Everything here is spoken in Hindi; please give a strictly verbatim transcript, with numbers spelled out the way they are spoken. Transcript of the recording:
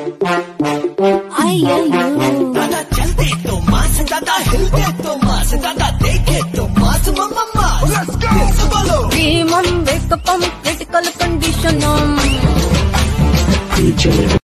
दादा चलते तो मास, दादा हिलते तो मास, दादा देखे तो मास, मम्मा मास। बोलो क्रीम वेकअप क्रिटिकल कंडीशन